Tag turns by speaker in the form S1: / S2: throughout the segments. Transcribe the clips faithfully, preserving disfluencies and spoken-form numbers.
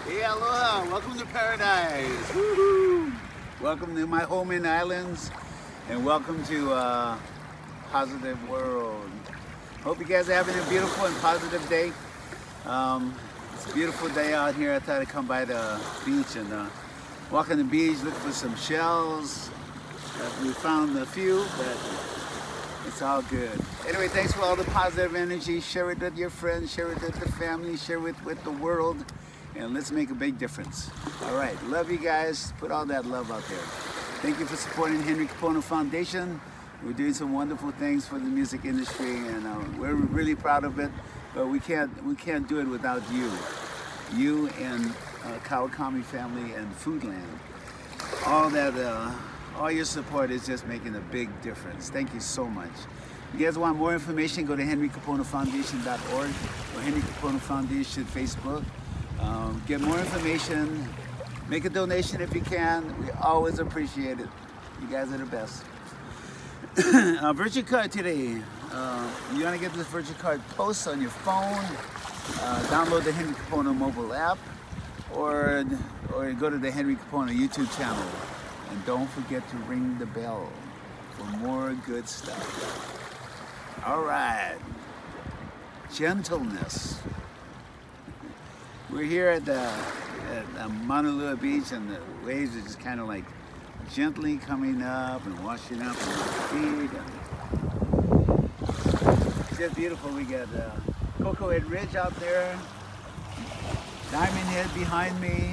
S1: Hey, aloha! Welcome to paradise! Woohoo! Welcome to my home in Islands, and welcome to uh, Positive World. Hope you guys are having a beautiful and positive day. Um, it's a beautiful day out here. I thought I'd come by the beach and uh, walk on the beach, look for some shells. Uh, we found a few, but it's all good. Anyway, thanks for all the positive energy. Share it with your friends, share it with the family, share it with the world, and let's make a big difference. All right, love you guys. Put all that love out there. Thank you for supporting Henry Kapono Foundation. We're doing some wonderful things for the music industry, and uh, we're really proud of it. But we can't we can't do it without you, you and uh, Kawakami family and Foodland. All that. Uh, All your support is just making a big difference. Thank you so much. If you guys want more information, go to henry kapono foundation dot org or Henry Kapono Foundation Facebook. Um, get more information. Make a donation if you can. We always appreciate it. You guys are the best. uh, Virtual card today. Uh, you want to get this virtual card post on your phone. Uh, download the Henry Kapono mobile app, or or go to the Henry Kapono YouTube channel. And don't forget to ring the bell for more good stuff. All right. Gentleness. We're here at the at uh, Maunalua Beach, and the waves are just kind of like gently coming up and washing up on our feet. And it's just beautiful. We got uh, Cocoa Head Ridge out there, Diamond Head behind me,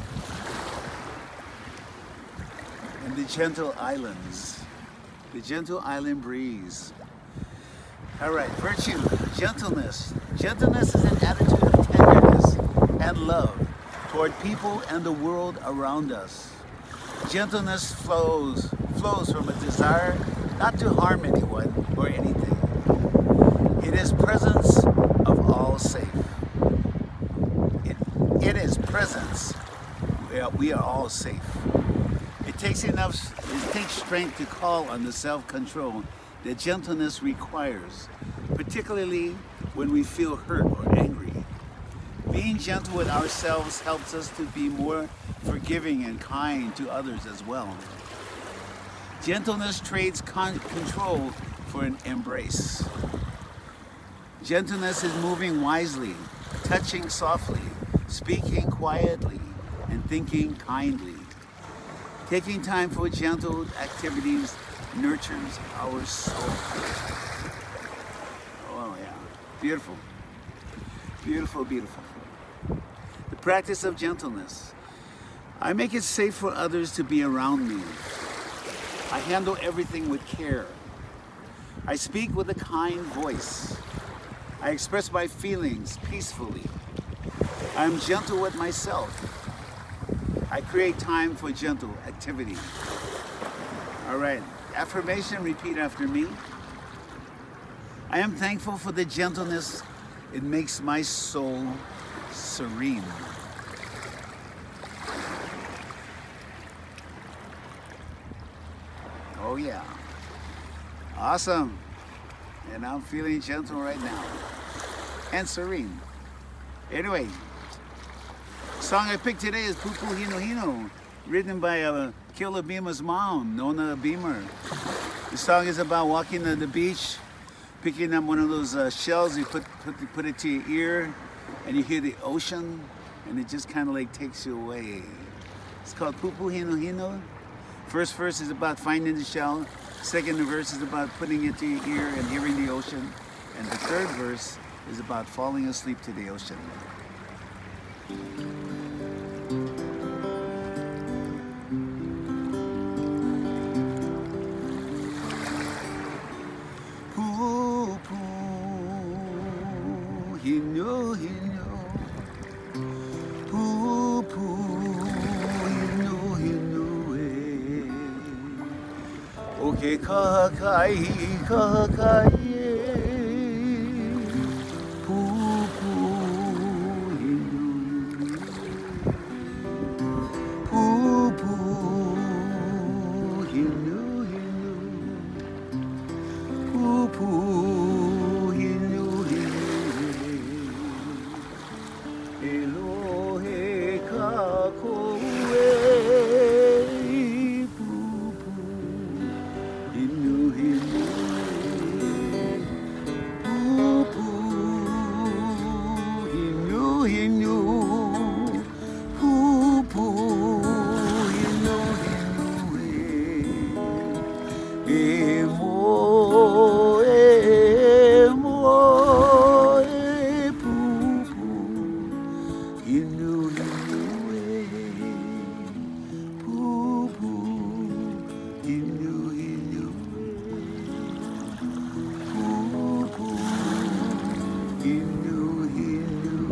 S1: and the gentle islands, the gentle island breeze. All right, virtue, gentleness. Gentleness is an attitude of tenderness and love toward people and the world around us. Gentleness flows, flows from a desire not to harm anyone or anything. It is presence of all safe. It, it is presence. We are, we are all safe. It takes enough, it takes strength to call on the self-control that gentleness requires, particularly when we feel hurt or angry. Being gentle with ourselves helps us to be more forgiving and kind to others as well. Gentleness trades con control for an embrace. Gentleness is moving wisely, touching softly, speaking quietly, and thinking kindly. Taking time for gentle activities nurtures our soul. Oh yeah, beautiful. Beautiful, beautiful. The practice of gentleness. I make it safe for others to be around me. I handle everything with care. I speak with a kind voice. I express my feelings peacefully. I am gentle with myself. I create time for gentle activity. All right, affirmation, repeat after me. I am thankful for the gentleness. It makes my soul serene. Oh yeah, awesome. And I'm feeling gentle right now and serene. Anyway, the song I picked today is Pupu Hino Hino, written by uh, Kila Bima's mom, Nona Beamer. The song is about walking on the beach, picking up one of those uh, shells, you put, put, put it to your ear, and you hear the ocean, and it just kind of like takes you away. It's called Pupu Hino Hino. First verse is about finding the shell. Second verse is about putting it to your ear and hearing the ocean. And the third verse is about falling asleep to the ocean. Hino, hino, pupu, hino, hino, eh. Okay, kakai, kakai, pupu, hino, pupu, hino, hino, pupu. Elohe walk away. Poo poo, he knew, he knew. Poo poo, he knew, he knew. Poo poo, he knew, he knew. Eh, mo, eh, mo, eh, poo poo, he knew, he knew. Poo poo, he knew, he knew. Poo poo, he knew, he knew.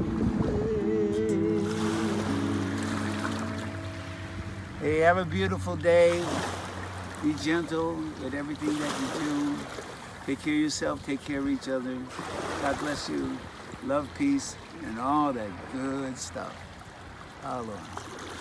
S1: Hey, have a beautiful day. Be gentle with everything that you do. Take care of yourself, take care of each other. God bless you. Love, peace, and all that good stuff. Aloha.